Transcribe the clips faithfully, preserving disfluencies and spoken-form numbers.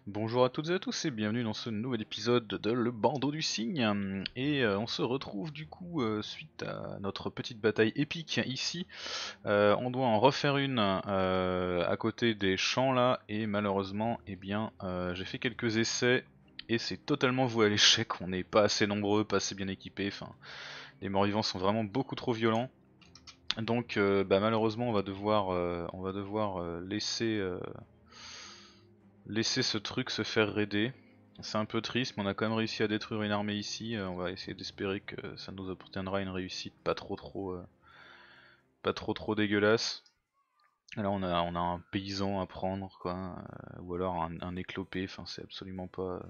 Bonjour à toutes et à tous et bienvenue dans ce nouvel épisode de Le Bandeau du Cygne. Et euh, on se retrouve du coup euh, suite à notre petite bataille épique ici. Euh, on doit en refaire une euh, à côté des champs là et malheureusement eh bien euh, j'ai fait quelques essais et c'est totalement voué à l'échec. On n'est pas assez nombreux, pas assez bien équipés. Enfin, les morts-vivants sont vraiment beaucoup trop violents. Donc euh, bah, malheureusement on va devoir, euh, on va devoir euh, laisser euh, laisser ce truc se faire raider. C'est un peu triste, mais on a quand même réussi à détruire une armée ici. Euh, on va essayer d'espérer que ça nous obtiendra une réussite pas trop trop, euh, pas trop trop dégueulasse. Là, on a, on a un paysan à prendre, quoi, euh, ou alors un, un éclopé. Enfin, c'est absolument pas, euh,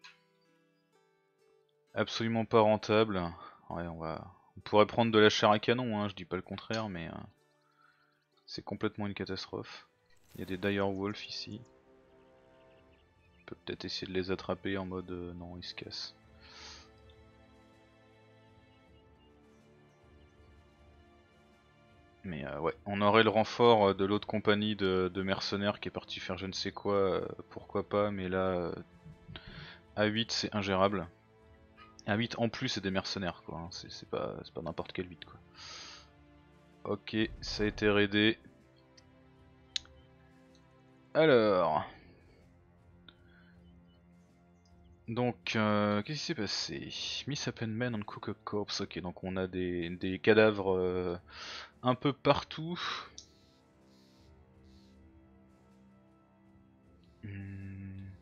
absolument pas rentable. Ouais, on va, on pourrait prendre de la chair à canon, hein, je dis pas le contraire, mais euh, c'est complètement une catastrophe. Il y a des dire wolf ici. On peut peut-être essayer de les attraper en mode euh, non, ils se cassent. Mais euh, ouais, on aurait le renfort euh, de l'autre compagnie de, de mercenaires qui est parti faire je ne sais quoi, euh, pourquoi pas, mais là, euh, à huit c'est ingérable. À huit en plus c'est des mercenaires quoi, hein, c'est c'est pas, c'est pas n'importe quel huit quoi. Ok, ça a été raidé. Alors, donc, euh, qu'est-ce qui s'est passé? Miss Men on Cook Corpse, ok, donc on a des, des cadavres euh, un peu partout. Hmm.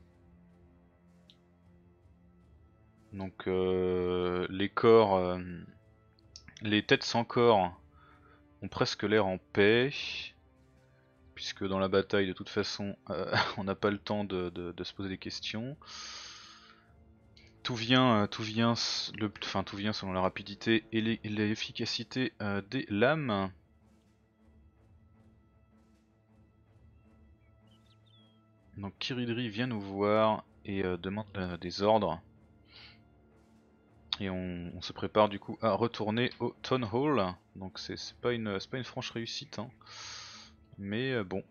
Donc euh, les corps, euh, les têtes sans corps ont presque l'air en paix, puisque dans la bataille de toute façon euh, on n'a pas le temps de, de- de se poser des questions. Tout vient, euh, tout vient, le, enfin tout vient selon la rapidité et l'e- et l'efficacité euh, des lames. Donc Kiridri vient nous voir et euh, demande euh, des ordres. Et on, on se prépare du coup à retourner au Town Hall. Donc c'est c'est pas une, c'est pas une franche réussite, hein. Mais euh, bon,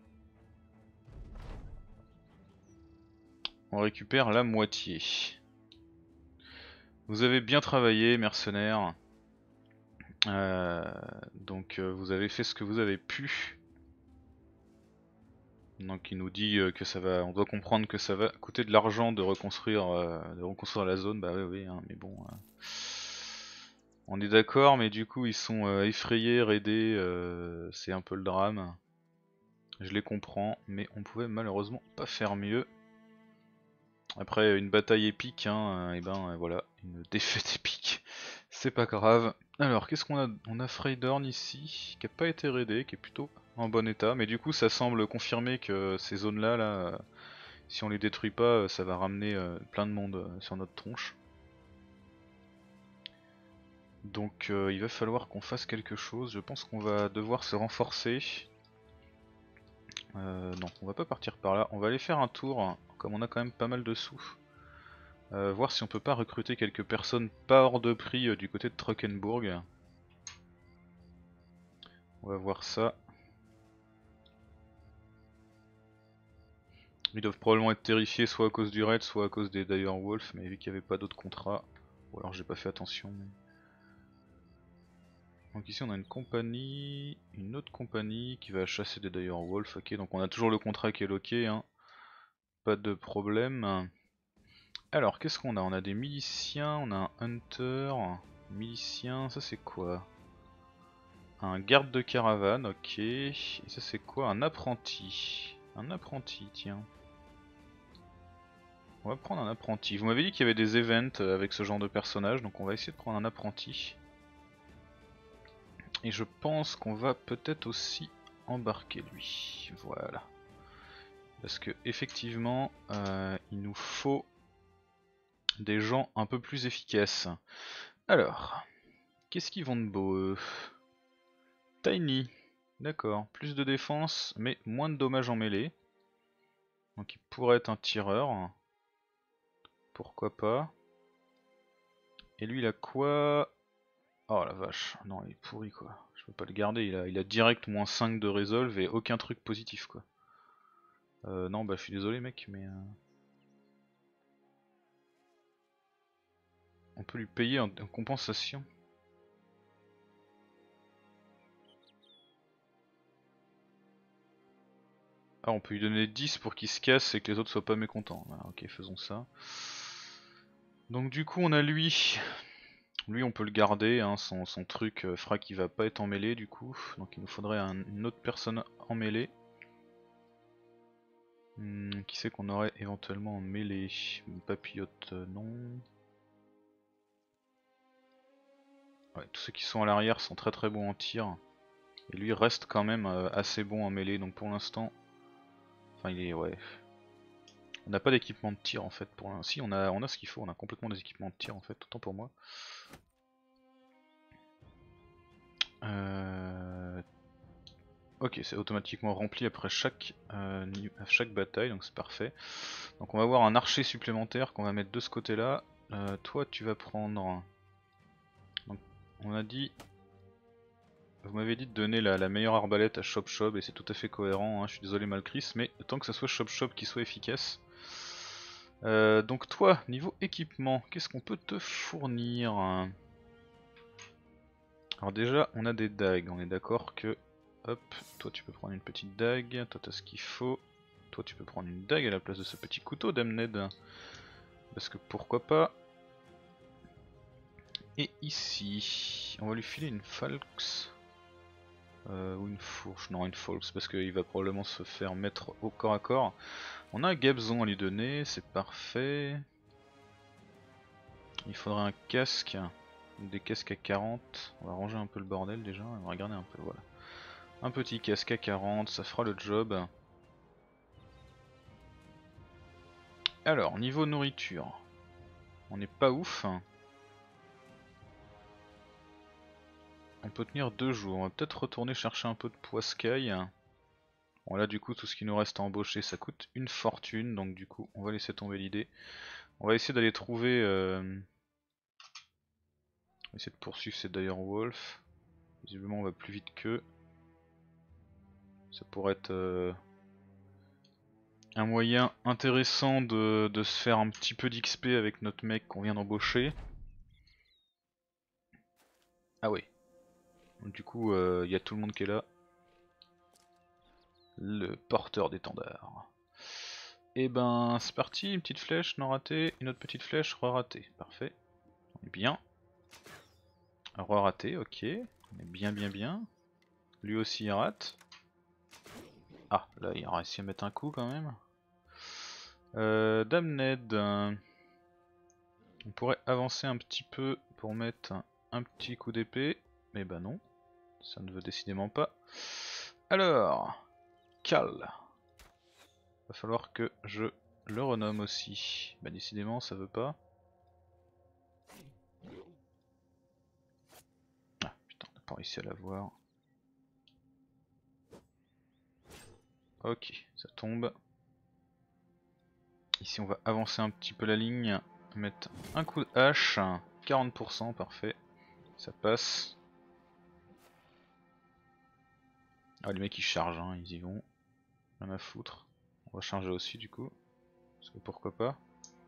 on récupère la moitié. Vous avez bien travaillé, mercenaires. Euh, donc euh, vous avez fait ce que vous avez pu. Donc il nous dit euh, que ça va, on doit comprendre que ça va coûter de l'argent de reconstruire, euh, de reconstruire la zone. Bah oui, oui, hein, mais bon, euh, on est d'accord. Mais du coup ils sont euh, effrayés, raidés, euh, c'est un peu le drame. Je les comprends, mais on pouvait malheureusement pas faire mieux. Après une bataille épique, hein, et ben euh, voilà, une défaite épique. C'est pas grave. Alors, qu'est-ce qu'on a? On a Freydorn ici, qui a pas été raidé, qui est plutôt en bon état. Mais du coup, ça semble confirmer que ces zones-là, là, euh, si on les détruit pas, euh, ça va ramener euh, plein de monde euh, sur notre tronche. Donc, euh, il va falloir qu'on fasse quelque chose. Je pense qu'on va devoir se renforcer. Euh, non, on va pas partir par là. On va aller faire un tour, comme on a quand même pas mal de sous. Euh, voir si on peut pas recruter quelques personnes pas hors de prix euh, du côté de Trockenburg. On va voir ça. Ils doivent probablement être terrifiés soit à cause du raid, soit à cause des Dire Wolf, mais vu qu'il n'y avait pas d'autres contrats, ou alors j'ai pas fait attention. Mais... Donc ici on a une compagnie, une autre compagnie qui va chasser des Dire Wolf, ok, donc on a toujours le contrat qui est loqué, hein. Pas de problème. Alors qu'est-ce qu'on a? On a des miliciens, on a un hunter, milicien, ça c'est quoi? Un garde de caravane, ok, et ça c'est quoi? Un apprenti, un apprenti, tiens. On va prendre un apprenti. Vous m'avez dit qu'il y avait des events avec ce genre de personnage, donc on va essayer de prendre un apprenti. Et je pense qu'on va peut-être aussi embarquer lui. Voilà. Parce que effectivement, euh, il nous faut des gens un peu plus efficaces. Alors, qu'est-ce qu'ils vont de beau eux? Tiny. D'accord. Plus de défense, mais moins de dommages en mêlée. Donc il pourrait être un tireur. Pourquoi pas. Et lui il a quoi? Oh la vache, non il est pourri quoi. Je peux pas le garder, il a, il a direct moins cinq de resolve et aucun truc positif quoi. Euh, non bah je suis désolé mec mais... Euh... on peut lui payer en, en compensation. Ah, on peut lui donner dix pour qu'il se casse et que les autres soient pas mécontents. Ah, ok, faisons ça. Donc du coup on a lui. Lui on peut le garder, hein, son, son truc euh, fera qu'il va pas être en mêlée du coup. Donc il nous faudrait un, une autre personne en mêlée. Hmm, qui c'est qu'on aurait éventuellement en mêlée? Papillote, euh, non. Ouais, tous ceux qui sont à l'arrière sont très très bons en tir. Et lui reste quand même euh, assez bon en mêlée, donc pour l'instant... Enfin il est... ouais... On n'a pas d'équipement de tir en fait pour l'instant. Si on a, on a ce qu'il faut, on a complètement des équipements de tir en fait, autant pour moi. Euh... Ok, c'est automatiquement rempli après chaque, euh, chaque bataille, donc c'est parfait. Donc on va avoir un archer supplémentaire qu'on va mettre de ce côté là. Euh, toi tu vas prendre... Donc, on a dit... Vous m'avez dit de donner la, la meilleure arbalète à Chop Chop et c'est tout à fait cohérent, hein. Je suis désolé Malchris, mais tant que ça soit Chop Chop qui soit efficace. Euh, donc toi, niveau équipement, qu'est-ce qu'on peut te fournir? Alors déjà, on a des dagues, on est d'accord que... Hop, toi tu peux prendre une petite dague, toi t'as ce qu'il faut. Toi tu peux prendre une dague à la place de ce petit couteau d'Amned. Parce que pourquoi pas. Et ici, on va lui filer une falx. Euh, ou une fourche, non une falx parce qu'il va probablement se faire mettre au corps à corps. On a un gabzon à lui donner, c'est parfait. Il faudrait un casque, des casques à quarante. On va ranger un peu le bordel déjà, on va regarder un peu, voilà. Un petit casque à quarante, ça fera le job. Alors, niveau nourriture, on n'est pas ouf. On peut tenir deux jours, on va peut-être retourner chercher un peu de poiscaille. Bon là du coup tout ce qui nous reste à embaucher ça coûte une fortune, donc du coup on va laisser tomber l'idée. On va essayer d'aller trouver... Euh... On va essayer de poursuivre ces Dire Wolf. Visiblement on va plus vite qu'eux. Ça pourrait être euh, un moyen intéressant de, de se faire un petit peu d'X P avec notre mec qu'on vient d'embaucher. Ah oui. Donc, du coup il euh, y a tout le monde qui est là. Le porteur d'étendard. Et ben c'est parti, une petite flèche, non ratée, une autre petite flèche, re-ratée. Parfait. On est bien. Re-raté, ok. On est bien bien bien. Lui aussi il rate. Ah, là il a réussi à mettre un coup quand même. Euh, Damned. Euh, on pourrait avancer un petit peu pour mettre un, un petit coup d'épée. Mais bah non, ça ne veut décidément pas. Alors, Cal. Va falloir que je le renomme aussi. Bah décidément ça veut pas. Ah putain, on n'a pas réussi à l'avoir. Ok, ça tombe. Ici on va avancer un petit peu la ligne, mettre un coup de hache, quarante pour cent, parfait, ça passe. Ah les mecs ils chargent, hein, ils y vont, rien à foutre. On va charger aussi du coup, parce que pourquoi pas.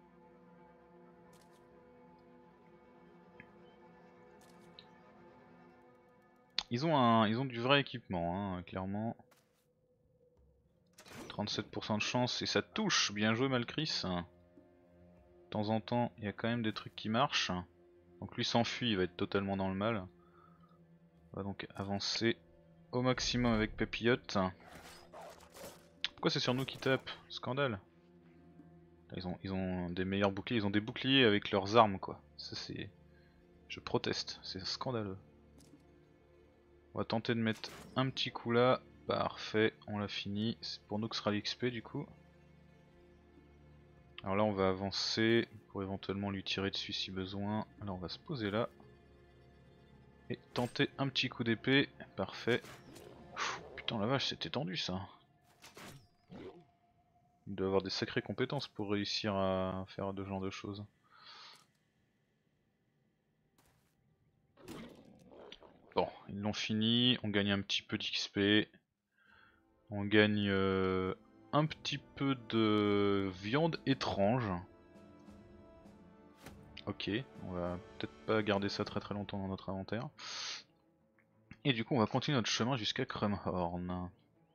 Ils ont, un, ils ont du vrai équipement, hein, clairement. trente-sept pour cent de chance et ça touche, bien joué Malchris. De temps en temps il y a quand même des trucs qui marchent. Donc lui s'enfuit, il va être totalement dans le mal. On va donc avancer au maximum avec Papillote. Pourquoi c'est sur nous qui tapent? Scandale. Ils ont, ils ont des meilleurs boucliers, ils ont des boucliers avec leurs armes quoi. Ça c'est... Je proteste, c'est scandaleux. On va tenter de mettre un petit coup là. Parfait, on l'a fini. C'est pour nous que sera l'X P du coup. Alors là on va avancer pour éventuellement lui tirer dessus si besoin. Là on va se poser là. Et tenter un petit coup d'épée. Parfait. Pfff, putain la vache c'était tendu ça. Il doit avoir des sacrées compétences pour réussir à faire ce genre de choses. Bon, ils l'ont fini, on gagne un petit peu d'X P. On gagne euh, un petit peu de viande étrange. Ok, on va peut-être pas garder ça très très longtemps dans notre inventaire. Et du coup on va continuer notre chemin jusqu'à Crumhorn.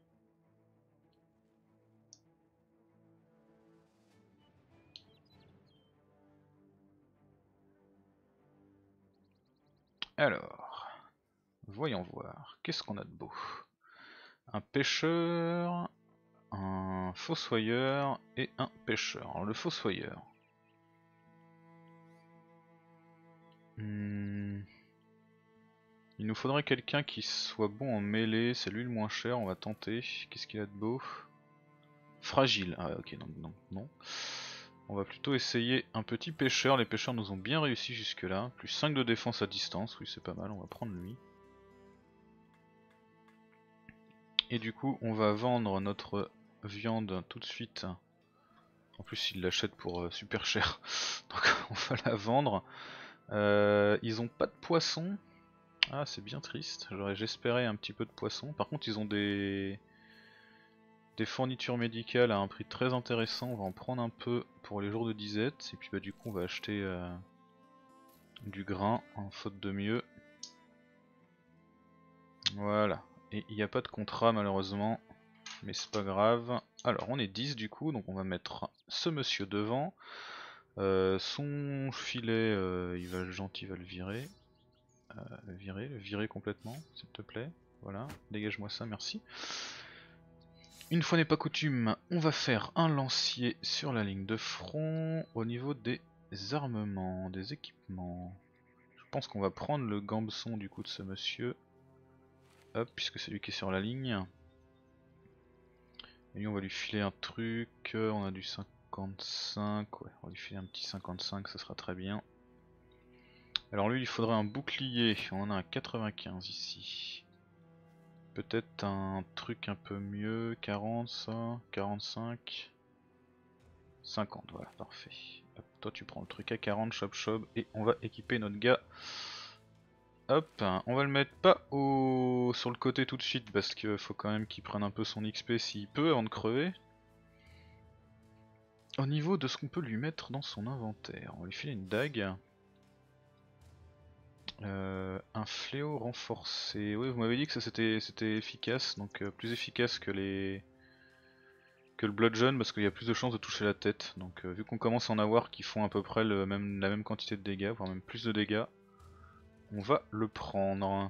Alors, voyons voir, qu'est-ce qu'on a de beau? Un pêcheur, un fossoyeur et un pêcheur. Alors, le fossoyeur. Hmm. Il nous faudrait quelqu'un qui soit bon en mêlée, c'est lui le moins cher, on va tenter. Qu'est-ce qu'il a de beau? Fragile, ah ok, donc non, non. On va plutôt essayer un petit pêcheur, les pêcheurs nous ont bien réussi jusque là. Plus cinq de défense à distance, oui c'est pas mal, on va prendre lui. Et du coup on va vendre notre viande tout de suite. En plus ils l'achètent pour euh, super cher, donc on va la vendre. Euh, ils ont pas de poisson. Ah c'est bien triste, j'espérais un petit peu de poisson. Par contre ils ont des... des fournitures médicales à un prix très intéressant, on va en prendre un peu pour les jours de disette. Et puis bah du coup on va acheter euh, du grain, en faute de mieux. Voilà, et il n'y a pas de contrat malheureusement, mais c'est pas grave. Alors on est dix du coup, donc on va mettre ce monsieur devant. Euh, son filet, euh, il va le gentil, il va le virer. Euh, virer, le virer complètement, s'il te plaît. Voilà, dégage-moi ça, merci. Une fois n'est pas coutume, on va faire un lancier sur la ligne de front au niveau des armements, des équipements. Je pense qu'on va prendre le gambeson du coup de ce monsieur. Hop, puisque c'est lui qui est sur la ligne. Et lui on va lui filer un truc, on a du cinquante-cinq, ouais, on va lui filer un petit cinquante-cinq, ça sera très bien. Alors lui il faudrait un bouclier, on en a un quatre-vingt-quinze ici. Peut-être un truc un peu mieux, quarante ça, quarante-cinq, cinquante, voilà, parfait. Hop, toi tu prends le truc à quarante, chop chop, et on va équiper notre gars. Hop, on va le mettre pas au... sur le côté tout de suite parce qu'il faut quand même qu'il prenne un peu son X P s'il peut avant de crever. Au niveau de ce qu'on peut lui mettre dans son inventaire, on va lui filer une dague. Euh, un fléau renforcé. Oui, vous m'avez dit que ça c'était efficace, donc euh, plus efficace que les que le bludgeon parce qu'il y a plus de chances de toucher la tête. Donc euh, vu qu'on commence à en avoir qui font à peu près le même, la même quantité de dégâts, voire même plus de dégâts, on va le prendre.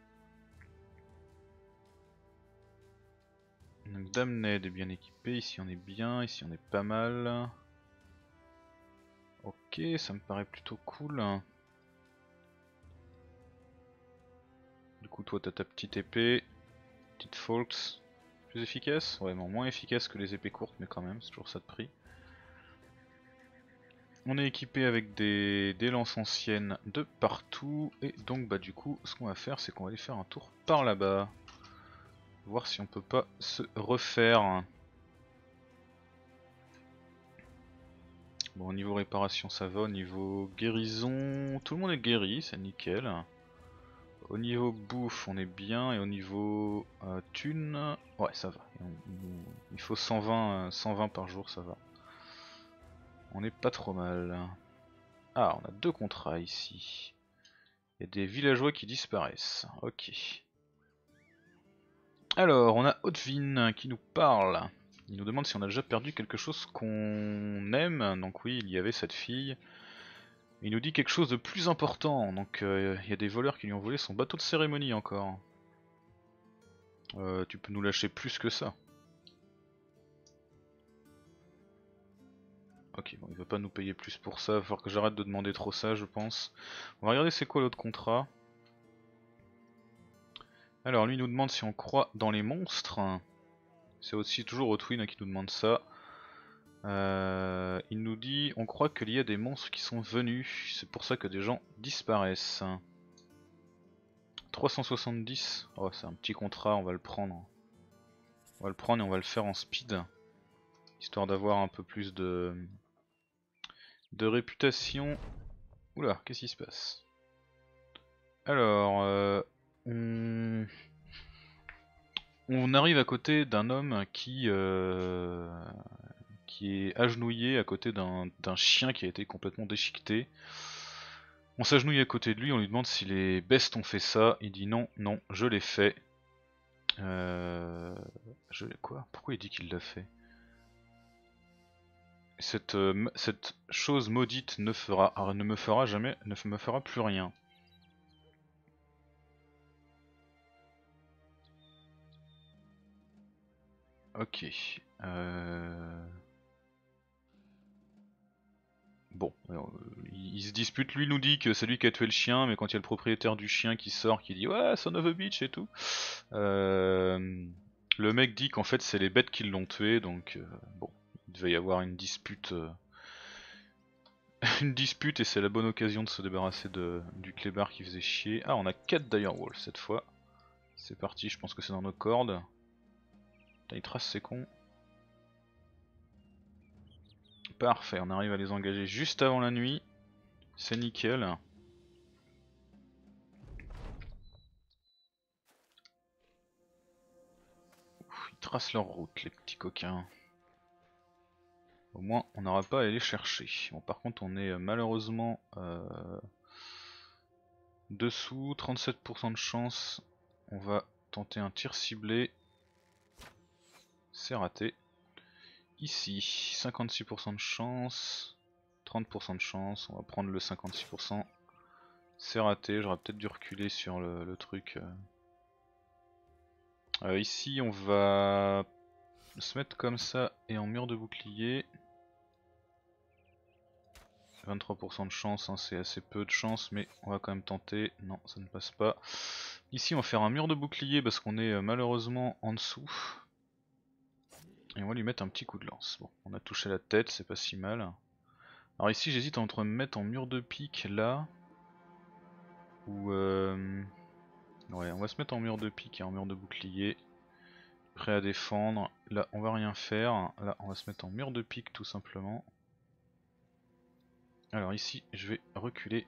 Donc Damned est bien équipé, ici on est bien, ici on est pas mal. Ok, ça me paraît plutôt cool. Du coup toi t'as ta petite épée, petite Folks, plus efficace? Ouais, bon, moins efficace que les épées courtes mais quand même, c'est toujours ça de prix. On est équipé avec des, des lances anciennes de partout et donc bah du coup ce qu'on va faire c'est qu'on va aller faire un tour par là-bas. Voir si on peut pas se refaire. Bon, au niveau réparation ça va, au niveau guérison tout le monde est guéri, c'est nickel. Au niveau bouffe on est bien et au niveau euh, thune, ouais ça va. On, on, il faut cent vingt, euh, cent vingt par jour, ça va. On est pas trop mal. Ah, on a deux contrats ici. Il y a des villageois qui disparaissent. Ok. Alors, on a Hautevin qui nous parle. Il nous demande si on a déjà perdu quelque chose qu'on aime. Donc oui, il y avait cette fille. Il nous dit quelque chose de plus important. Donc euh, il y a des voleurs qui lui ont volé son bateau de cérémonie encore. Euh, tu peux nous lâcher plus que ça. Ok, bon, il veut pas nous payer plus pour ça. Il va falloir que j'arrête de demander trop ça, je pense. On va regarder c'est quoi l'autre contrat. Alors lui il nous demande si on croit dans les monstres. C'est aussi toujours Otwin qui nous demande ça. Euh, il nous dit on croit qu'il y a des monstres qui sont venus, c'est pour ça que des gens disparaissent. trois cent soixante-dix, oh c'est un petit contrat, on va le prendre. On va le prendre et on va le faire en speed, histoire d'avoir un peu plus de, de réputation. Oula, qu'est-ce qui se passe? Alors, euh, on... on arrive à côté d'un homme qui, euh, qui est agenouillé à côté d'un chien qui a été complètement déchiqueté. On s'agenouille à côté de lui, on lui demande si les bestes ont fait ça. Il dit non, non, je l'ai fait. Euh... Je... Quoi? Pourquoi il dit qu'il l'a fait? Cette, euh, cette chose maudite ne, fera, ne me fera jamais, ne me fera plus rien. Ok. Euh... Bon, alors, il, il se dispute, lui nous dit que c'est lui qui a tué le chien, mais quand il y a le propriétaire du chien qui sort, qui dit ouais, son of a bitch et tout, euh, le mec dit qu'en fait c'est les bêtes qui l'ont tué, donc euh, bon, il devait y avoir une dispute, euh, une dispute et c'est la bonne occasion de se débarrasser de, du clébard qui faisait chier. Ah, on a quatre direwolves cette fois. C'est parti, je pense que c'est dans nos cordes. Putain, il trace, c'est con. Parfait, on arrive à les engager juste avant la nuit. C'est nickel. Ouf, ils tracent leur route, les petits coquins. Au moins, on n'aura pas à aller les chercher. Bon, par contre, on est malheureusement euh, dessous. trente-sept pour cent de chance. On va tenter un tir ciblé. C'est raté. Ici, cinquante-six pour cent de chance. trente pour cent de chance. On va prendre le cinquante-six pour cent. C'est raté. J'aurais peut-être dû reculer sur le, le truc. Euh, ici, on va se mettre comme ça et en mur de bouclier. vingt-trois pour cent de chance, hein, c'est assez peu de chance, mais on va quand même tenter. Non, ça ne passe pas. Ici, on va faire un mur de bouclier parce qu'on est euh, malheureusement en dessous. Et on va lui mettre un petit coup de lance. Bon, on a touché la tête, c'est pas si mal. Alors ici, j'hésite entre me mettre en mur de pique là. Ou euh... ouais, on va se mettre en mur de pique et en mur de bouclier. Prêt à défendre. Là, on va rien faire. Là, on va se mettre en mur de pique tout simplement. Alors ici, je vais reculer.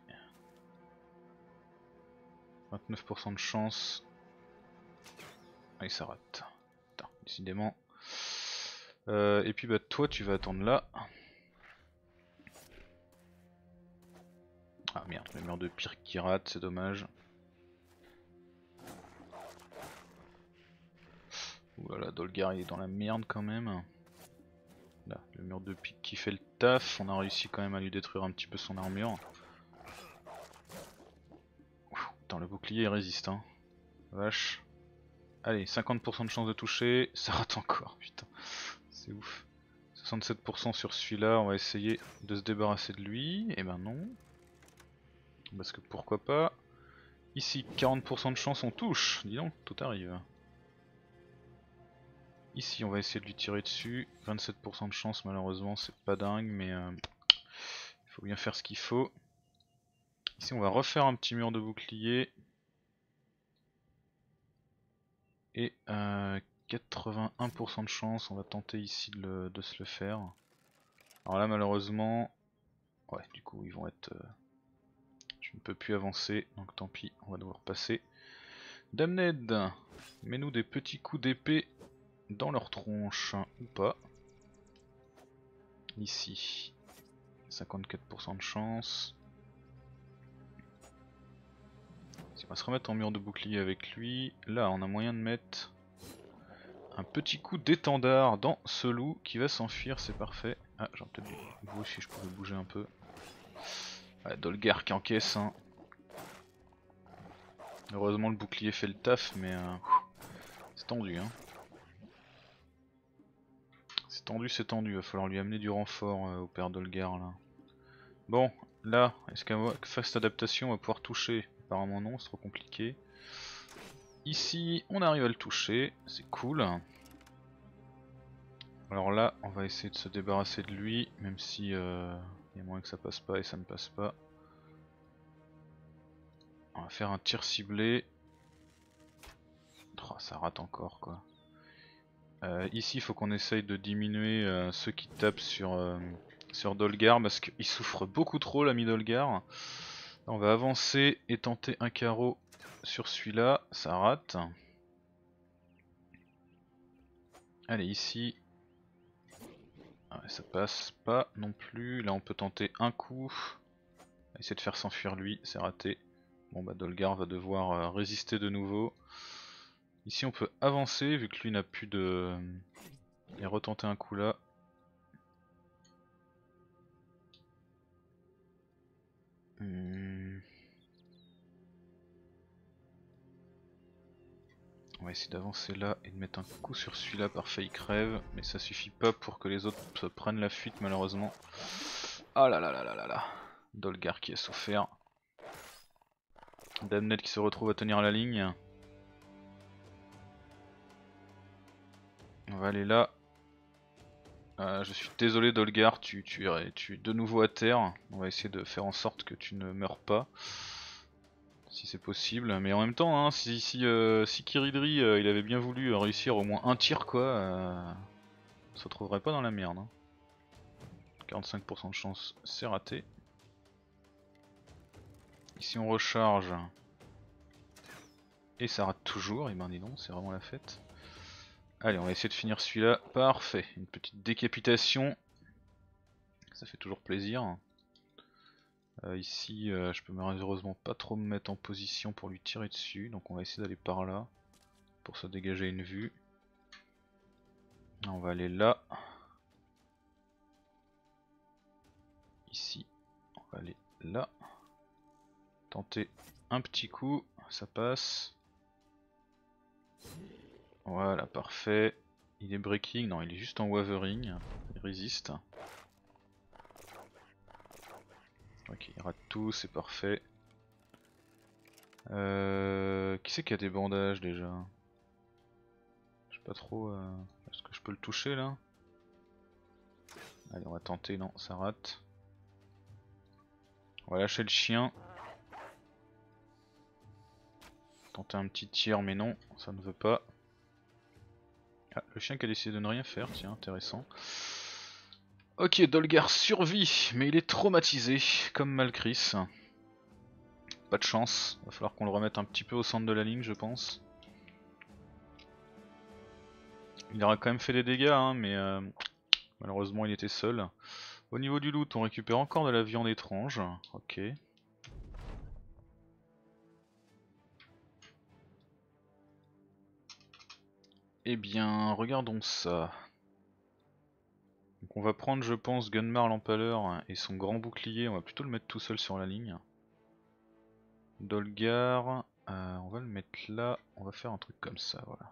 vingt-neuf pour cent de chance. Ah, et ça rate. Putain, décidément. Euh, et puis bah toi tu vas attendre là. Ah merde, le mur de pire qui rate, c'est dommage. Voilà, Dolgar il est dans la merde quand même. Là, le mur de pique qui fait le taf, on a réussi quand même à lui détruire un petit peu son armure. Putain, le bouclier il résiste hein. Vache. Allez, cinquante pour cent de chance de toucher, ça rate encore, putain. C'est ouf. soixante-sept pour cent sur celui-là, on va essayer de se débarrasser de lui. Et ben non. Parce que pourquoi pas. Ici, quarante pour cent de chance on touche, dis donc, tout arrive. Ici on va essayer de lui tirer dessus, vingt-sept pour cent de chance malheureusement c'est pas dingue mais euh, il faut bien faire ce qu'il faut. Ici on va refaire un petit mur de bouclier. Et euh, quatre-vingt-un pour cent de chance, on va tenter ici de, le, de se le faire. Alors là malheureusement, ouais du coup ils vont être... Euh, je ne peux plus avancer donc tant pis, on va devoir passer. Damned, mets-nous des petits coups d'épée dans leur tronche, ou pas. Ici, cinquante-quatre pour cent de chance. On va se remettre en mur de bouclier avec lui. Là, on a moyen de mettre un petit coup d'étendard dans ce loup qui va s'enfuir, c'est parfait. Ah, j'aurais peut-être dû bouger si je pouvais bouger un peu. Ouais, Dolgar qui encaisse. Hein. Heureusement, le bouclier fait le taf, mais euh, c'est tendu. Hein. C'est tendu, c'est tendu. Il va falloir lui amener du renfort euh, au père Dolgar là. Bon, là, est-ce qu'à fast adaptation on va pouvoir toucher? Apparemment non, c'est trop compliqué. Ici, on arrive à le toucher, c'est cool. Alors là, on va essayer de se débarrasser de lui, même si euh, il y a moyen que ça passe pas et ça ne passe pas. On va faire un tir ciblé. Oh, ça rate encore quoi. Euh, ici, il faut qu'on essaye de diminuer euh, ceux qui tapent sur, euh, sur Dolgar parce qu'il souffre beaucoup trop l'ami Dolgar. On va avancer et tenter un carreau sur celui-là, ça rate. Allez ici. Ah ouais, ça passe pas non plus. Là on peut tenter un coup. On va essayer de faire s'enfuir lui, c'est raté. Bon bah Dolgar va devoir euh, résister de nouveau. Ici on peut avancer vu que lui n'a plus de... Et retenter un coup là. Hmm. On va essayer d'avancer là et de mettre un coup sur celui-là, parfait il crève. Mais ça suffit pas pour que les autres se prennent la fuite malheureusement. Ah là là là là là là. Dolgar qui a souffert. Damned qui se retrouve à tenir la ligne. On va aller là. Euh, je suis désolé Dolgar, tu, tu, es, tu es de nouveau à terre. On va essayer de faire en sorte que tu ne meurs pas. Si c'est possible. Mais en même temps, hein, si, si, euh, si Kiridri euh, il avait bien voulu réussir au moins un tir quoi, euh, on se retrouverait pas dans la merde. Hein. quarante-cinq pour cent de chance, c'est raté. Ici on recharge. Et ça rate toujours, et ben dis donc, c'est vraiment la fête. Allez, on va essayer de finir celui-là. Parfait, une petite décapitation. Ça fait toujours plaisir. Euh, ici, euh, je peux malheureusement pas trop me mettre en position pour lui tirer dessus. Donc on va essayer d'aller par là. Pour se dégager une vue. On va aller là. Ici, on va aller là. Tenter un petit coup, ça passe. Voilà, parfait. Il est breaking, non il est juste en wavering. Il résiste. Ok, il rate tout, c'est parfait. Euh, qui c'est qui a des bandages déjà? Je sais pas trop. Euh... Est-ce que je peux le toucher là? Allez, on va tenter, non, ça rate. On va lâcher le chien. Tenter un petit tir, mais non, ça ne veut pas. Ah, le chien qui a décidé de ne rien faire, tiens, intéressant. Ok, Dolgar survit, mais il est traumatisé, comme Malchris. Pas de chance, va falloir qu'on le remette un petit peu au centre de la ligne, je pense. Il aura quand même fait des dégâts, hein, mais euh, malheureusement il était seul. Au niveau du loot, on récupère encore de la viande étrange. Ok. Eh bien, regardons ça. Donc on va prendre, je pense, Gunmar l'Empaleur et son grand bouclier. On va plutôt le mettre tout seul sur la ligne. Dolgar, euh, on va le mettre là. On va faire un truc comme ça, voilà.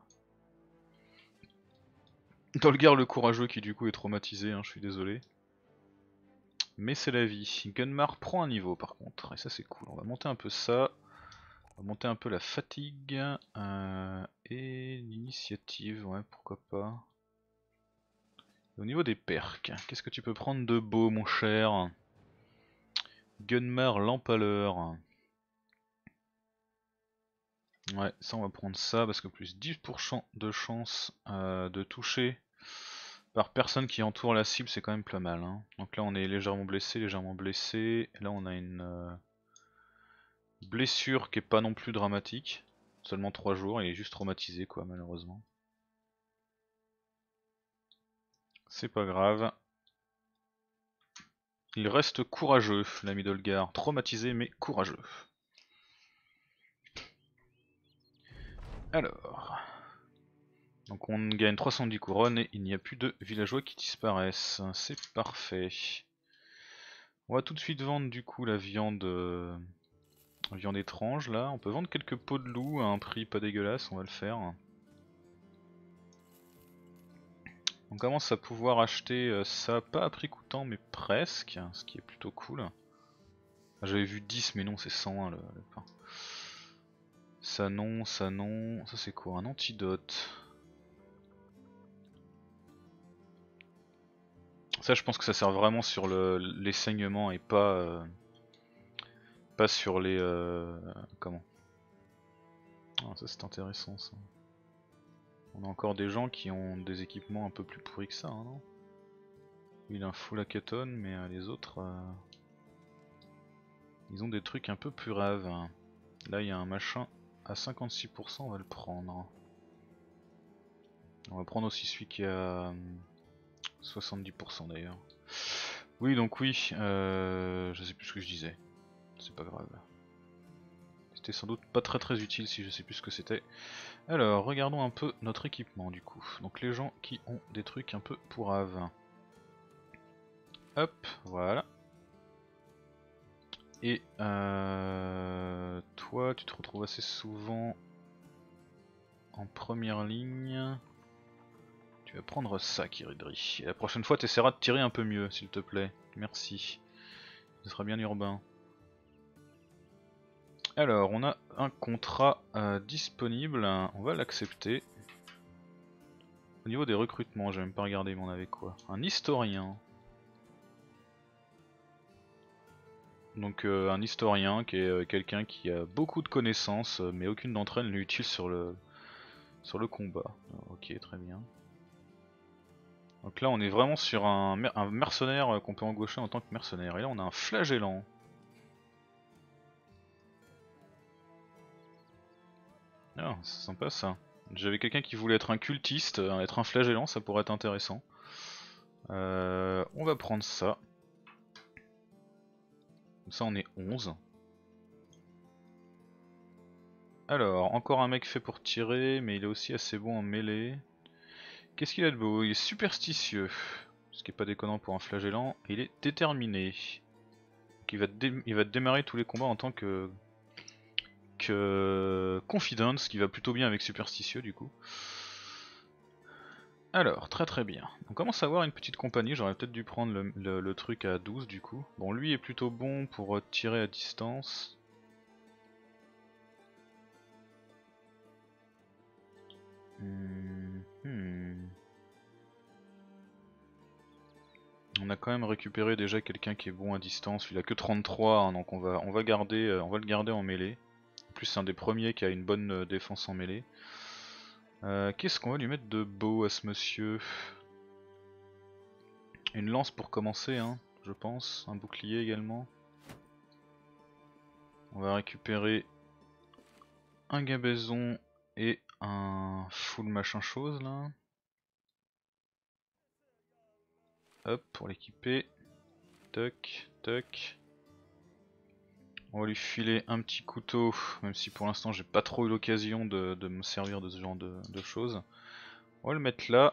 Dolgar le courageux qui du coup est traumatisé, hein, je suis désolé. Mais c'est la vie. Gunmar prend un niveau par contre, et ça c'est cool. On va monter un peu ça. On va monter un peu la fatigue. Euh, et l'initiative, ouais pourquoi pas. Au niveau des perks, qu'est-ce que tu peux prendre de beau mon cher? Gunmar l'Empaleur. Ouais, ça on va prendre ça parce que plus dix pour cent de chance euh, de toucher par personne qui entoure la cible, c'est quand même pas mal. Hein. Donc là on est légèrement blessé, légèrement blessé. Là on a une euh, blessure qui est pas non plus dramatique. Seulement trois jours, il est juste traumatisé quoi malheureusement. C'est pas grave. Il reste courageux, l'ami Dolgar. Traumatisé mais courageux. Alors... Donc on gagne trois cent dix couronnes et il n'y a plus de villageois qui disparaissent. C'est parfait. On va tout de suite vendre du coup la viande, euh, viande étrange là. On peut vendre quelques peaux de loup à un prix pas dégueulasse, on va le faire. On commence à pouvoir acheter euh, ça, pas à prix coûtant mais presque, ce qui est plutôt cool. J'avais vu dix mais non c'est cent un le, le pain. Ça non, ça non, ça c'est quoi? Un antidote. Ça je pense que ça sert vraiment sur le, les saignements et pas, euh, pas sur les... Euh, comment? Ah, ça c'est intéressant ça. On a encore des gens qui ont des équipements un peu plus pourris que ça, hein, non? Il a un full hackathon, mais euh, les autres... Euh, ils ont des trucs un peu plus raves. Là il y a un machin à cinquante-six pour cent, on va le prendre. On va prendre aussi celui qui a... soixante-dix pour cent d'ailleurs. Oui, donc oui, euh, je sais plus ce que je disais. C'est pas grave. C'était sans doute pas très très utile si je sais plus ce que c'était. Alors, regardons un peu notre équipement du coup. Donc les gens qui ont des trucs un peu pourraves. Hop, voilà. Et euh, toi, tu te retrouves assez souvent en première ligne. Tu vas prendre ça, Kiridri. Et la prochaine fois, tu essaieras de tirer un peu mieux, s'il te plaît. Merci. Ce sera bien urbain. Alors, on a un contrat euh, disponible. On va l'accepter. Au niveau des recrutements, j'ai même pas regardé, mais on avait quoi? Un historien. Donc euh, un historien qui est euh, quelqu'un qui a beaucoup de connaissances, euh, mais aucune d'entre elles n'est utile sur le sur le combat. Ok, très bien. Donc là on est vraiment sur un, mer un mercenaire euh, qu'on peut embaucher en tant que mercenaire. Et là on a un flagellant. Ah, c'est sympa ça. J'avais quelqu'un qui voulait être un cultiste, euh, être un flagellant, ça pourrait être intéressant. Euh, on va prendre ça. Comme ça on est onze. Alors, encore un mec fait pour tirer, mais il est aussi assez bon en mêlée. Qu'est-ce qu'il a de beau? Il est superstitieux, ce qui est pas déconnant pour un flagellant, et il est déterminé. Donc il va, dé il va démarrer tous les combats en tant que, que confident, ce qui va plutôt bien avec superstitieux du coup. Alors, très très bien. On commence à avoir une petite compagnie, j'aurais peut-être dû prendre le, le, le truc à douze du coup. Bon, lui est plutôt bon pour tirer à distance. Hmm, hmm. On a quand même récupéré déjà quelqu'un qui est bon à distance, il a que trente-trois, hein, donc on va, on va garder, euh, on va le garder en mêlée. En plus c'est un des premiers qui a une bonne euh, défense en mêlée. Euh, Qu'est-ce qu'on va lui mettre de beau à ce monsieur? Une lance pour commencer, hein, je pense, un bouclier également. On va récupérer un gabaison et un full machin chose là. Hop, pour l'équiper. Toc, toc. On va lui filer un petit couteau, même si pour l'instant j'ai pas trop eu l'occasion de, de me servir de ce genre de, de choses. On va le mettre là.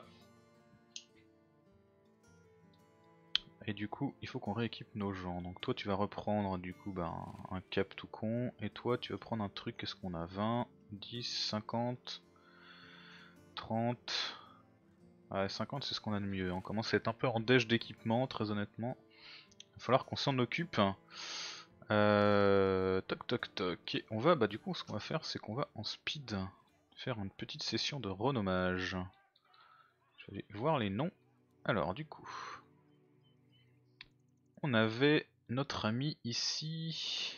Et du coup, il faut qu'on rééquipe nos gens. Donc toi tu vas reprendre du coup bah, un cap tout con. Et toi tu vas prendre un truc, qu'est-ce qu'on a? vingt, dix, cinquante, trente... Ouais, cinquante c'est ce qu'on a de mieux. On commence à être un peu en déche d'équipement, très honnêtement. Il va falloir qu'on s'en occupe. Euh, toc toc toc. Et on va, bah du coup ce qu'on va faire c'est qu'on va en speed faire une petite session de renommage. Je vais aller voir les noms. Alors du coup, on avait notre ami ici.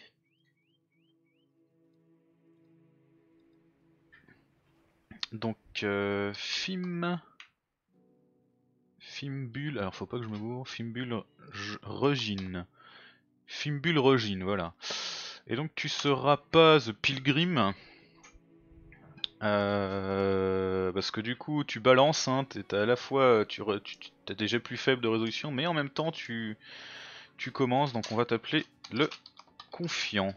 Donc euh, Fim... Fimbul, alors faut pas que je me gourre, Fimbul Regine. Fimbul Regine, voilà. Et donc tu seras pas The Pilgrim. Euh, parce que du coup tu balances, hein, t'es à la fois tu, re, tu, tu as déjà plus faible de résolution, mais en même temps tu, tu commences, donc on va t'appeler le confiant.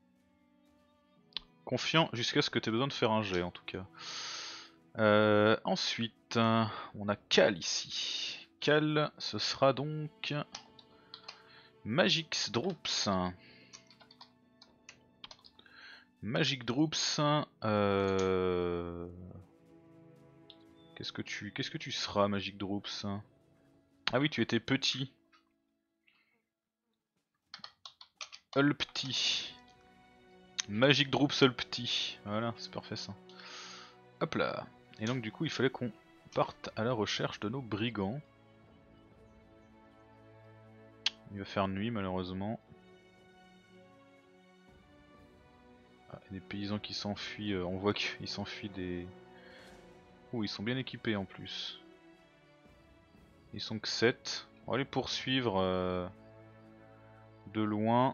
Confiant jusqu'à ce que tu aies besoin de faire un jet en tout cas. Euh, ensuite, on a Cal ici. Cal, ce sera donc Magix Droops. Magic Droops. Euh... Qu'est-ce que tu, qu'est-ce que tu seras, Magic Droops? Ah oui, tu étais petit. All petit. Magic Droops All petit. Voilà, c'est parfait ça. Hop là. Et donc du coup, il fallait qu'on parte à la recherche de nos brigands. Il va faire nuit malheureusement. Ah, des paysans qui s'enfuient, euh, on voit qu'ils s'enfuient des... Ouh, ils sont bien équipés en plus. Ils sont que sept. On va les poursuivre euh, de loin.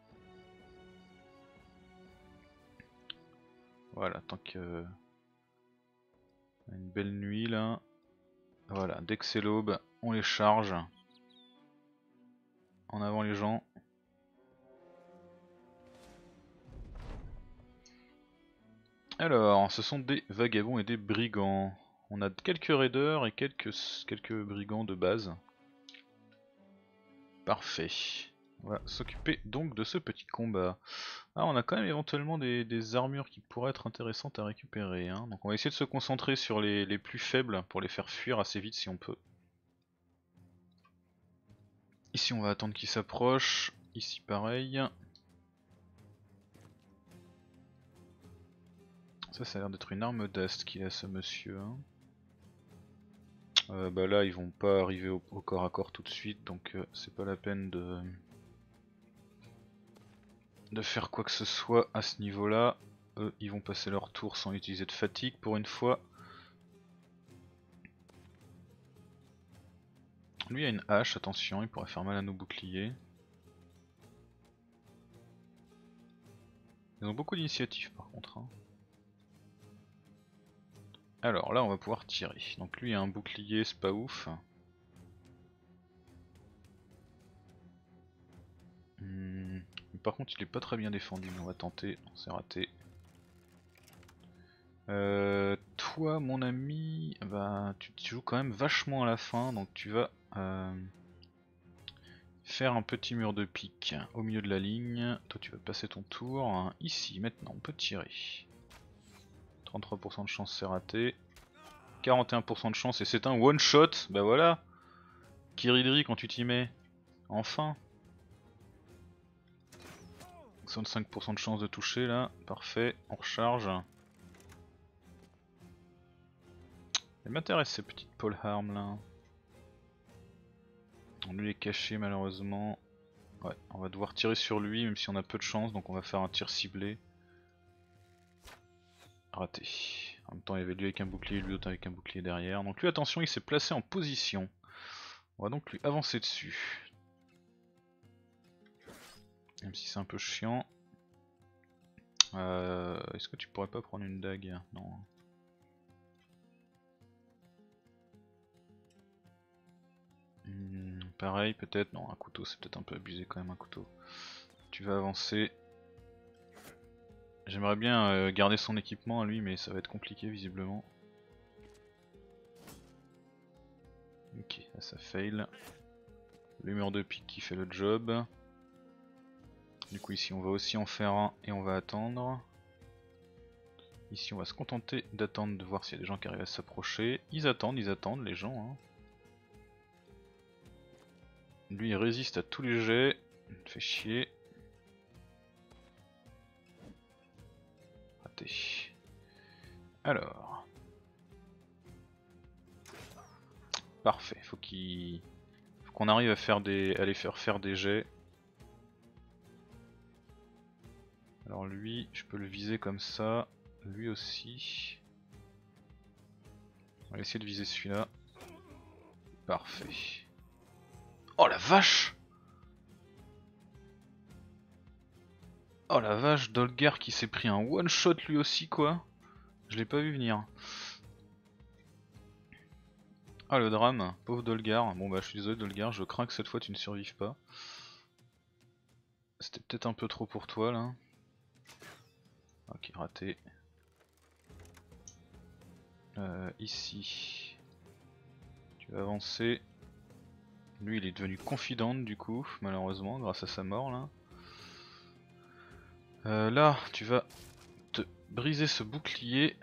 Voilà, tant que... Une belle nuit là. Voilà, dès que c'est l'aube, on les charge. En avant les gens. Alors, ce sont des vagabonds et des brigands. On a quelques raiders et quelques, quelques brigands de base. Parfait. On va s'occuper donc de ce petit combat. Ah, on a quand même éventuellement des, des armures qui pourraient être intéressantes à récupérer. Hein. Donc on va essayer de se concentrer sur les, les plus faibles pour les faire fuir assez vite si on peut. Ici on va attendre qu'ils s'approchent. Ici pareil. Ça, ça a l'air d'être une arme d'Ast qu'il a ce monsieur. Hein. Euh, bah là ils vont pas arriver au, au corps à corps tout de suite, donc euh, c'est pas la peine de... de faire quoi que ce soit à ce niveau là. Eux ils vont passer leur tour sans utiliser de fatigue pour une fois. Lui a une hache, attention, il pourrait faire mal à nos boucliers. Ils ont beaucoup d'initiatives par contre. Hein. Alors là on va pouvoir tirer. Donc lui a un bouclier, c'est pas ouf. Hmm. Par contre il est pas très bien défendu, mais on va tenter, c'est raté. Euh, toi mon ami, bah, tu, tu joues quand même vachement à la fin, donc tu vas euh, faire un petit mur de pique au milieu de la ligne. Toi tu vas passer ton tour, ici maintenant on peut tirer. trente-trois pour cent de chance c'est raté. quarante et un pour cent de chance et c'est un one shot, bah voilà. Kiridri quand tu t'y mets, enfin. soixante-cinq pour cent de chance de toucher là, parfait, on recharge. Elle m'intéresse ces petites polearms là. On lui est caché malheureusement. Ouais, on va devoir tirer sur lui même si on a peu de chance, donc on va faire un tir ciblé. Raté. En même temps il y avait lui avec un bouclier, lui autre avec un bouclier derrière. Donc lui attention, il s'est placé en position. On va donc lui avancer dessus. Même si c'est un peu chiant. Euh, Est-ce que tu pourrais pas prendre une dague? Non. Hmm, pareil peut-être, non un couteau c'est peut-être un peu abusé quand même un couteau. Tu vas avancer. J'aimerais bien euh, garder son équipement à lui mais ça va être compliqué visiblement. Ok, là ça fail. Le mur de pique qui fait le job. Du coup ici on va aussi en faire un et on va attendre. Ici on va se contenter d'attendre de voir s'il y a des gens qui arrivent à s'approcher. Ils attendent, ils attendent les gens. Hein. Lui il résiste à tous les jets. Il me fait chier. Raté. Alors. Parfait, faut qu'il. Faut qu'on arrive à faire des. à les faire faire des jets. Alors lui, je peux le viser comme ça. Lui aussi. On va essayer de viser celui-là. Parfait. Oh la vache! Oh la vache, Dolgar qui s'est pris un one shot lui aussi quoi. Je l'ai pas vu venir. Ah le drame, pauvre Dolgar. Bon bah je suis désolé Dolgar, je crains que cette fois tu ne survives pas. C'était peut-être un peu trop pour toi là. Ok, raté. Euh, ici. Tu vas avancer. Lui il est devenu confident du coup, malheureusement, grâce à sa mort là. Euh, là, tu vas te briser ce bouclier.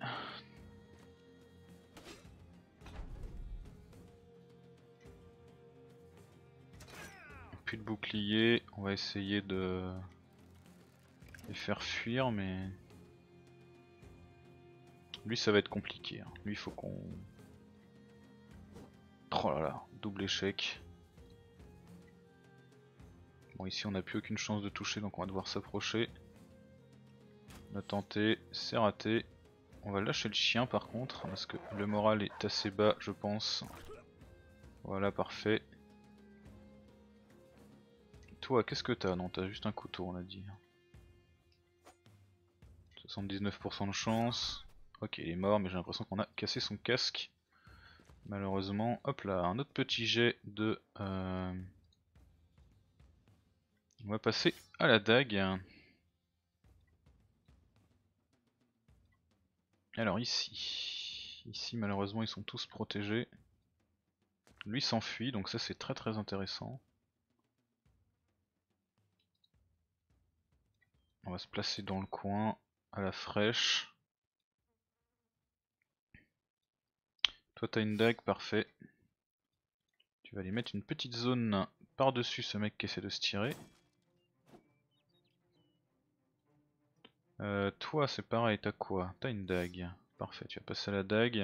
Plus de bouclier, on va essayer de les faire fuir, mais lui ça va être compliqué. Hein. Lui il faut qu'on... Oh là là, double échec. Bon ici on n'a plus aucune chance de toucher donc on va devoir s'approcher. On a tenté, c'est raté. On va lâcher le chien par contre parce que le moral est assez bas je pense. Voilà parfait. Toi qu'est-ce que t'as? Non t'as juste un couteau on a dit. soixante-dix-neuf pour cent de chance. Ok il est mort mais j'ai l'impression qu'on a cassé son casque. Malheureusement, hop là, un autre petit jet de... Euh... On va passer à la dague. Alors ici, ici malheureusement ils sont tous protégés. Lui s'enfuit, donc ça c'est très très intéressant. On va se placer dans le coin, à la fraîche. Toi t'as une dague, parfait. Tu vas aller mettre une petite zone par-dessus ce mec qui essaie de se tirer. Euh, toi c'est pareil, t'as quoi? T'as une dague. Parfait, tu vas passer à la dague.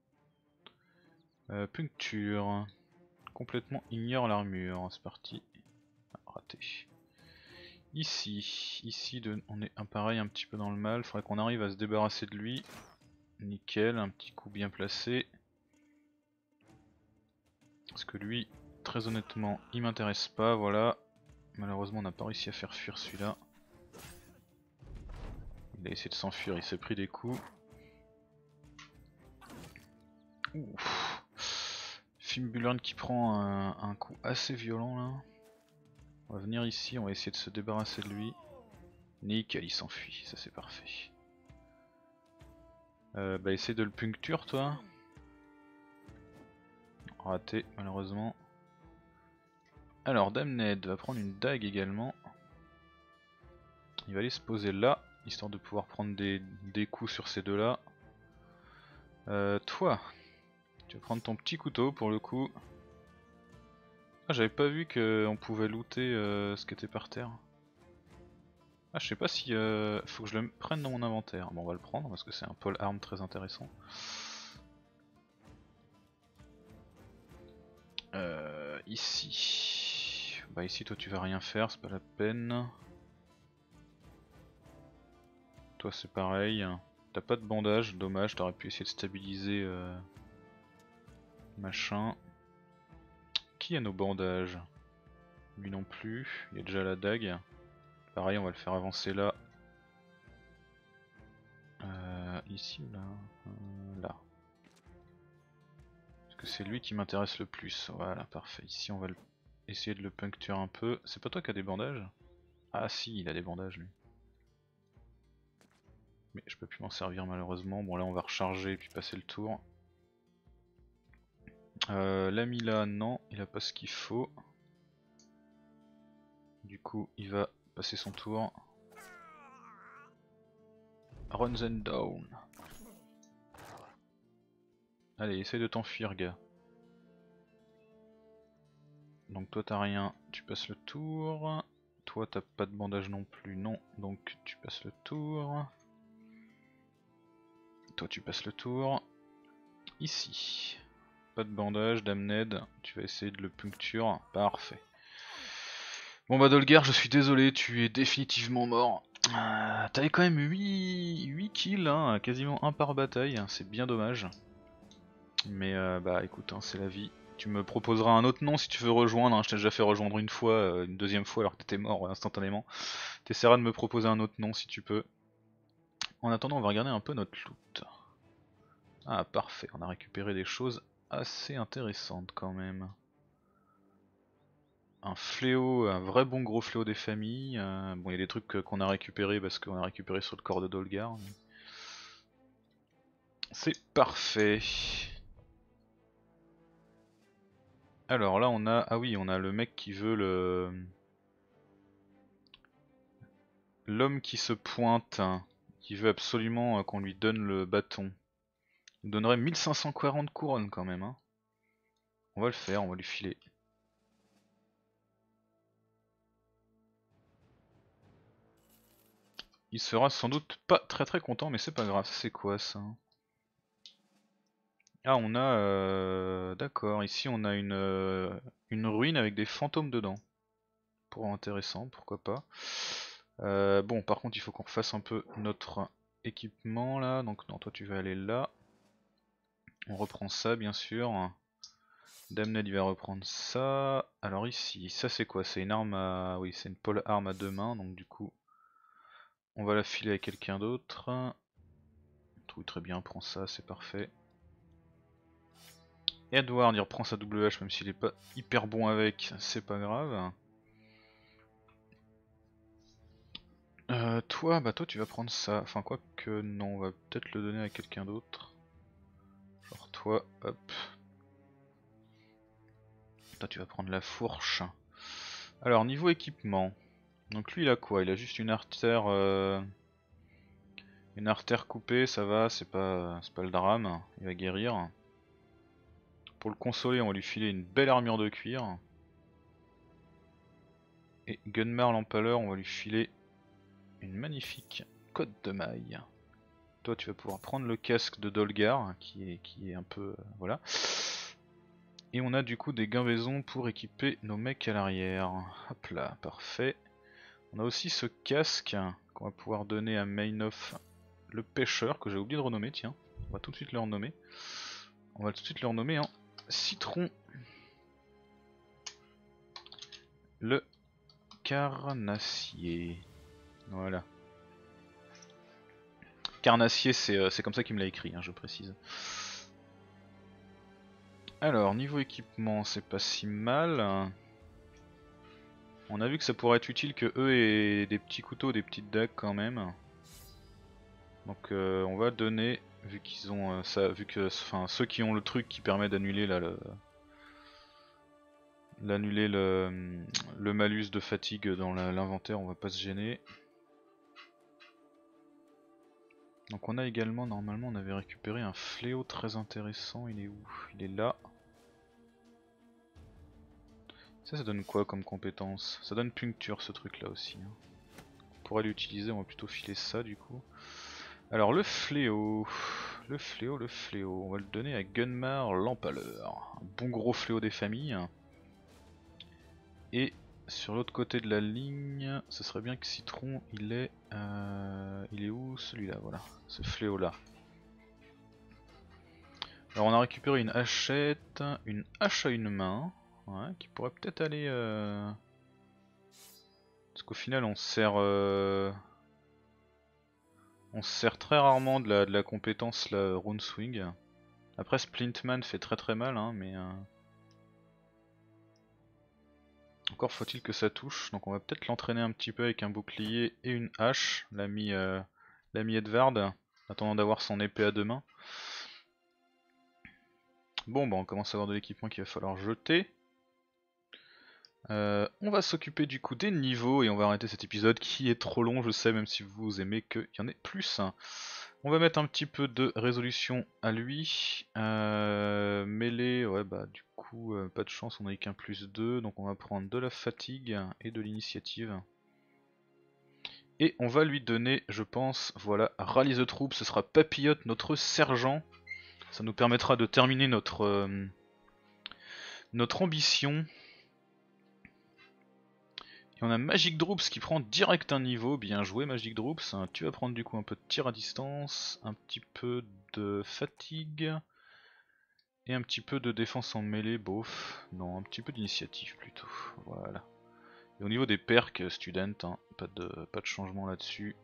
Euh, puncture. Complètement ignore l'armure, c'est parti. Ah, raté. Ici, ici de, on est un pareil un petit peu dans le mal, faudrait qu'on arrive à se débarrasser de lui. Nickel, un petit coup bien placé. Parce que lui, très honnêtement, il m'intéresse pas, voilà. Malheureusement on n'a pas réussi à faire fuir celui-là. Il a essayé de s'enfuir, il s'est pris des coups. Ouf. Fimbulurn qui prend un, un coup assez violent là. On va venir ici, on va essayer de se débarrasser de lui. Nickel, il s'enfuit, ça c'est parfait. Euh, bah essaye de le puncture toi. Raté malheureusement. Alors Damned va prendre une dague également. Il va aller se poser là, histoire de pouvoir prendre des, des coups sur ces deux là. Euh, toi, tu vas prendre ton petit couteau pour le coup. Ah j'avais pas vu qu'on pouvait looter euh, ce qui était par terre. Ah je sais pas si... Euh, faut que je le prenne dans mon inventaire. Bon on va le prendre parce que c'est un pole arm très intéressant. Euh, ici... Bah ici toi tu vas rien faire, c'est pas la peine. Toi c'est pareil. T'as pas de bandage, dommage, t'aurais pu essayer de stabiliser... Euh... Machin. Qui a nos bandages? Lui non plus, il y a déjà la dague. Pareil on va le faire avancer là. Euh, ici ou là euh, Là. Parce que c'est lui qui m'intéresse le plus. Voilà, parfait. Ici on va le... essayer de le puncture un peu. C'est pas toi qui as des bandages? Ah si, il a des bandages lui. Mais je peux plus m'en servir malheureusement. Bon là on va recharger et puis passer le tour. Euh, L'ami là, non, il a pas ce qu'il faut. Du coup il va passer son tour. Run them down. Allez, essaye de t'enfuir gars. Donc toi t'as rien, tu passes le tour. Toi t'as pas de bandage non plus, non, donc tu passes le tour. Toi tu passes le tour. Ici, pas de bandage, Damned, tu vas essayer de le puncture, parfait. Bon bah Dolgar, je suis désolé, tu es définitivement mort. Euh, T'avais quand même huit, huit kills, hein, quasiment un par bataille, c'est bien dommage. Mais euh, bah écoute, hein, c'est la vie. Tu me proposeras un autre nom si tu veux rejoindre, hein. Je t'ai déjà fait rejoindre une fois, euh, une deuxième fois alors que t'étais mort euh, instantanément. T'essaieras de me proposer un autre nom si tu peux. En attendant on va regarder un peu notre loot. Ah parfait, on a récupéré des choses assez intéressantes quand même. Un fléau, un vrai bon gros fléau des familles. Euh, bon il y a des trucs qu'on a récupéré parce qu'on a récupéré sur le corps de Dolgar. Mais... c'est parfait. Alors là on a, ah oui on a le mec qui veut le... L'homme qui se pointe, hein, qui veut absolument euh, qu'on lui donne le bâton. Il nous donnerait mille cinq cent quarante couronnes quand même. Hein. On va le faire, on va lui filer. Il sera sans doute pas très très content mais c'est pas grave, c'est quoi ça? Ah on a... Euh... D'accord, ici on a une, euh, une ruine avec des fantômes dedans. Pour intéressant, pourquoi pas. Euh, bon par contre il faut qu'on refasse un peu notre équipement là, donc non toi tu vas aller là. On reprend ça bien sûr. Damned il va reprendre ça. Alors ici, ça c'est quoi? C'est une arme à... oui c'est une pole arme à deux mains, donc du coup on va la filer à quelqu'un d'autre. Oui très bien, prends ça, c'est parfait. Edward il reprend sa double hache même s'il est pas hyper bon avec, c'est pas grave. Euh, toi, bah toi tu vas prendre ça, enfin quoi que non, on va peut-être le donner à quelqu'un d'autre. Genre toi, hop. Toi tu vas prendre la fourche. Alors niveau équipement, donc lui il a quoi? Il a juste une artère, euh... une artère coupée, ça va, c'est pas, c'est pas le drame, il va guérir. Pour le consoler, on va lui filer une belle armure de cuir. Et Gunmar l'empaleur, on va lui filer une magnifique cotte de maille. Toi tu vas pouvoir prendre le casque de Dolgar, qui est, qui est un peu... Euh, voilà. Et on a du coup des gambesons pour équiper nos mecs à l'arrière. Hop là, parfait. On a aussi ce casque qu'on va pouvoir donner à Mainoff le pêcheur, que j'ai oublié de renommer, tiens. On va tout de suite le renommer. On va tout de suite le renommer en Citron le carnassier. Voilà. Carnassier, c'est euh, comme ça qu'il me l'a écrit, hein, je précise. Alors, niveau équipement, c'est pas si mal. On a vu que ça pourrait être utile que eux aient des petits couteaux, des petites dagues quand même. Donc euh, on va donner, vu qu'ils ont euh, ça, vu que, enfin ceux qui ont le truc qui permet d'annuler là le, l'annuler le, le malus de fatigue dans l'inventaire, on va pas se gêner. Donc on a également, normalement on avait récupéré un fléau très intéressant, il est où? Il est là. Ça, ça donne quoi comme compétence? Ça donne puncture ce truc là aussi. Hein. On pourrait l'utiliser, on va plutôt filer ça du coup. Alors le fléau, le fléau, le fléau, on va le donner à Gunmar l'empaleur. Un bon gros fléau des familles. Et sur l'autre côté de la ligne, ce serait bien que Citron il est... Euh, il est où celui-là? Voilà, ce fléau là. Alors on a récupéré une hachette, une hache à une main, ouais, qui pourrait peut-être aller... Euh... Parce qu'au final on sert... Euh... On se sert très rarement de la, de la compétence la Runeswing. Après Splintman fait très très mal, hein, mais... Euh... Encore faut-il que ça touche, donc on va peut-être l'entraîner un petit peu avec un bouclier et une hache, l'ami euh, l'ami Edward, en attendant d'avoir son épée à deux mains. Bon bah on commence à avoir de l'équipement qu'il va falloir jeter. Euh, on va s'occuper du coup des niveaux et on va arrêter cet épisode qui est trop long, je sais, même si vous aimez qu'il y en ait plus. On va mettre un petit peu de résolution à lui. Euh, mêlée, ouais bah du coup euh, pas de chance, on n'a qu'un plus deux, donc on va prendre de la fatigue et de l'initiative. Et on va lui donner, je pense, voilà, Rally the Troop, ce sera Papillote, notre sergent. Ça nous permettra de terminer notre, euh, notre ambition. Et on a Magic Droops qui prend direct un niveau, bien joué Magic Droops. Tu vas prendre du coup un peu de tir à distance, un petit peu de fatigue, et un petit peu de défense en mêlée, bof. Non, un petit peu d'initiative plutôt, voilà. Et au niveau des perks, student, hein, pas, de, pas de changement là-dessus.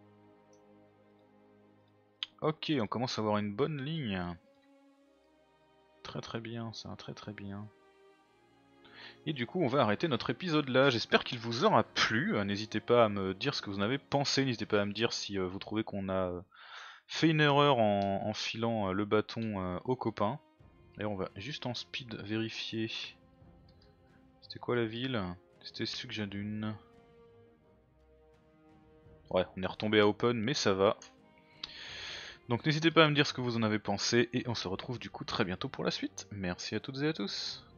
Ok, on commence à avoir une bonne ligne. Très très bien, ça va très très bien. Et du coup on va arrêter notre épisode là, j'espère qu'il vous aura plu, euh, n'hésitez pas à me dire ce que vous en avez pensé, n'hésitez pas à me dire si euh, vous trouvez qu'on a euh, fait une erreur en, en filant euh, le bâton euh, aux copains. Et on va juste en speed vérifier. C'était quoi la ville? C'était Sugjadun. Ouais, on est retombé à open mais ça va. Donc n'hésitez pas à me dire ce que vous en avez pensé et on se retrouve du coup très bientôt pour la suite. Merci à toutes et à tous.